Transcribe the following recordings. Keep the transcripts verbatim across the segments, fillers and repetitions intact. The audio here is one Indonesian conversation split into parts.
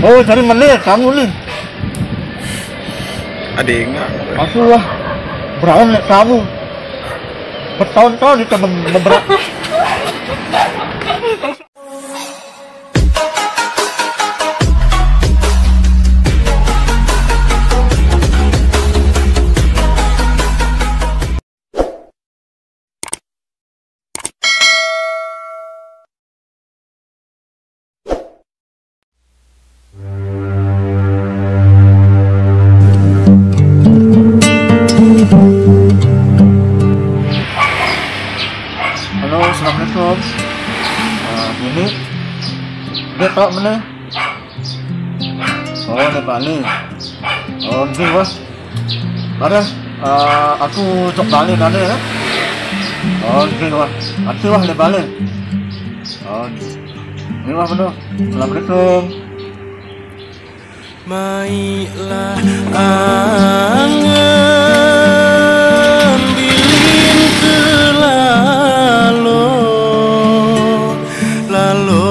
Oh, dari mana kamu nih? Ada enggak? Aku lah. Berapa lihat kamu? Bertahun-tahun kita memberat. Halo, assalamualaikum. Uh, ini dia tak mana? Oh, dia balik. Oh, ini bos. Ada, uh, aku cok balik ada ya. Oh, ini wah. Nanti wah dia balik. Oh, ini wah betul. Assalamualaikum. Mailah angan bilin selalu lalu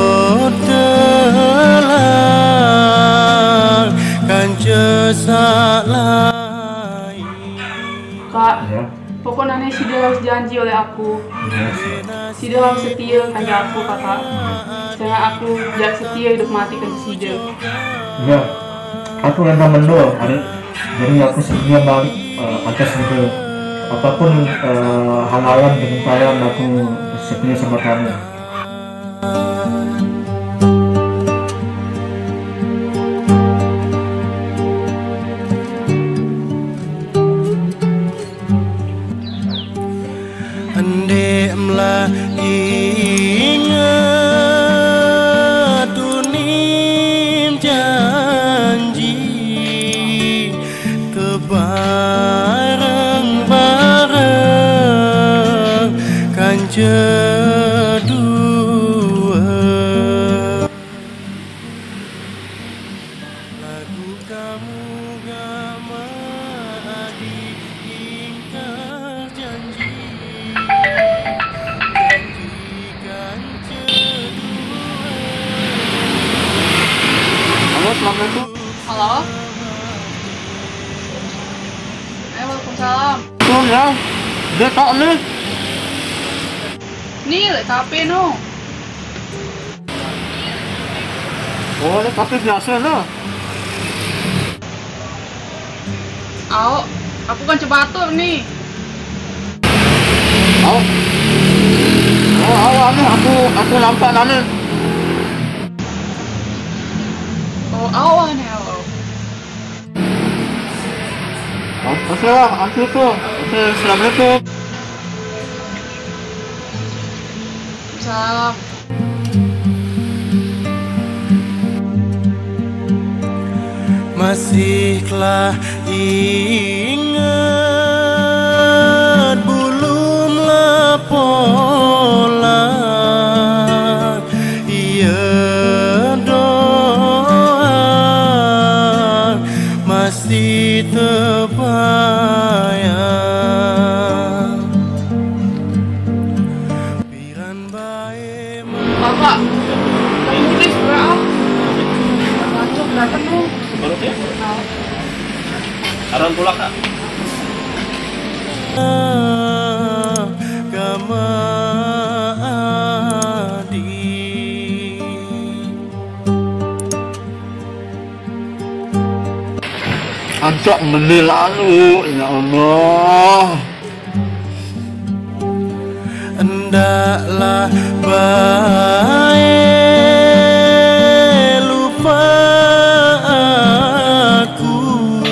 telah kan cesalai. Kak, Ya. pokoknya si dia harus janji oleh aku. Si dia harus setia kan aku kakak. Jangan aku jangan setia hidup mati kan si dia. Ya, aku memang mendoa hari. Jadi aku sedia balik uh, atas itu apapun uh, hal-hal dengan kalian aku setia sama kamu. Andemlah ingat tunim janji kebareng-bareng kan cedua lagu kamu gama adik ingkar janji. Halo, assalamualaikum. Halo? Eh, waalaikumsalam. Tuh ya, dia tak nih. Nih, lek kafe no. Oh, ini kafe biasa lah. Ao, aku kan coba atur nih. Oh, oh, awak nih aku aku nampak nane. Oh, awal nih awal. Oh, oke lah, aku tuh. Oke, assalamualaikum. Salam. Masihlah ingat belumlah pola ia doa masih terbayang piran bae Bapak, kamu tulis berapa? Lanjut, datang dong. Baru ya? Aran pula kak. Gama adik Ajak menil lalu, ya Allah. hendaklah baik lupa aku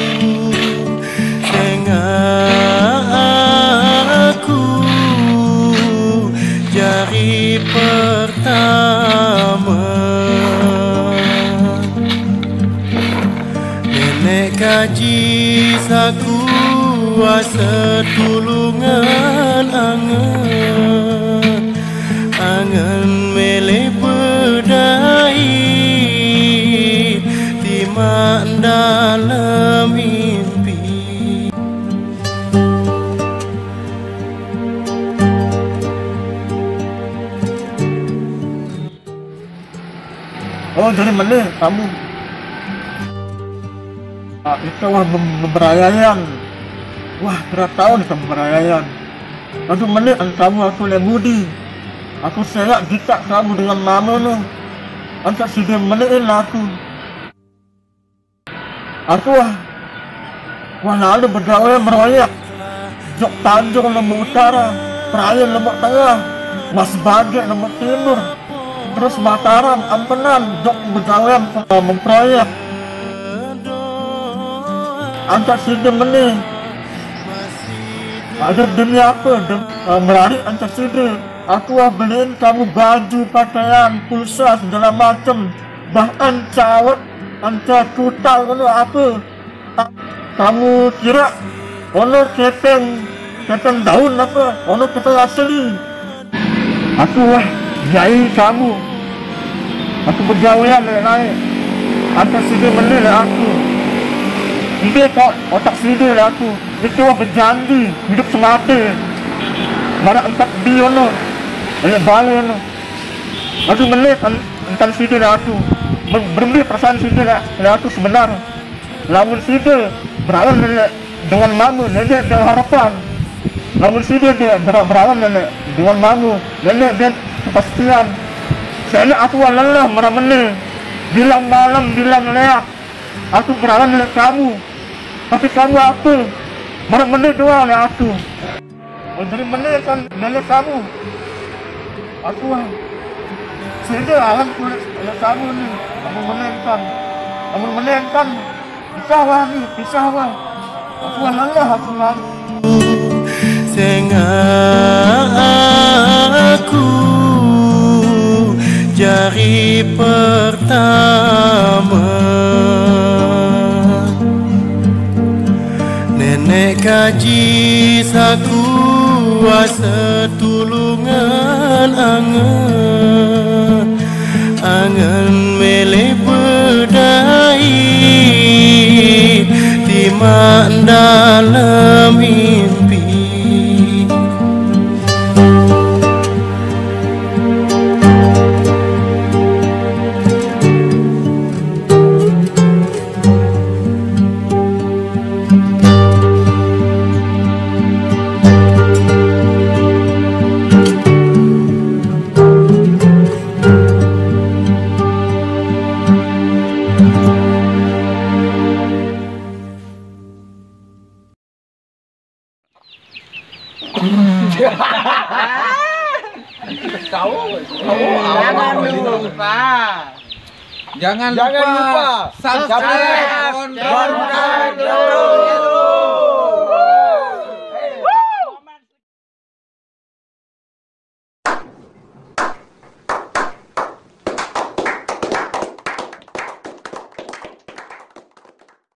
dengan aku jari pertama nenek kaji saku asa tulungan angan angan mele berdai timak dalam mimpi. Oh, dari mana kamu? Itu wah pemberayaan. Wah, berat tahun pemberayaan. Satu menit kamu aku lebudi. Aku serak jika kamu dengan mama no. Angkat sudah menikin aku. Aku wah, wah lalu bergawe meroyak. Jok Tanjung Lombok Utara, Perayaan Lombok Tengah, Mas Bagek Lombok Timur, terus Mataram, Ampenan, Jok bergawe memproyek. Angkat sudah menih. Agar demi apa? Dem, uh, melari angkat sudah. Aku wah beliin kamu baju, pakaian, pulsa, segala macam. Bahkan cawat, angkat kutal, kalau apa. Kamu kira ono kepeng, kepeng daun apa? Ono kepeng asli. Aku wah jai kamu. Aku berjauhan naik. Angkat sudah menih aku. Ini kok otak sini lah aku. Itu wah berjanji hidup semati. Mana empat biono, banyak balik no. Aku menit entar sini lah aku. Bermili perasaan sini lah aku sebenar. Lamun sini berawan dengan mamu, nenek dengan harapan. Lamun sini dia berawan nenek dengan mamu, nenek dan kepastian. Saya aku lelah merah menit. Bilang malam, bilang leak. Aku berawan dengan kamu. Tapi kamu apa? Marah menit doang ya aku. Oh, dari menit kan nenek kamu. Aku ah. Sudah alam kulit kamu nih. Kamu menit kan. Kamu menit kan. Pisah wah nih, pisah wah. Aku lelah aku lah. Sehingga aku jari pertama. Nenek kaji saku asa tulungan angan angan mele berdai timak dalam mimpi. Jangan lupa. Jangan, Jangan lupa subscribe.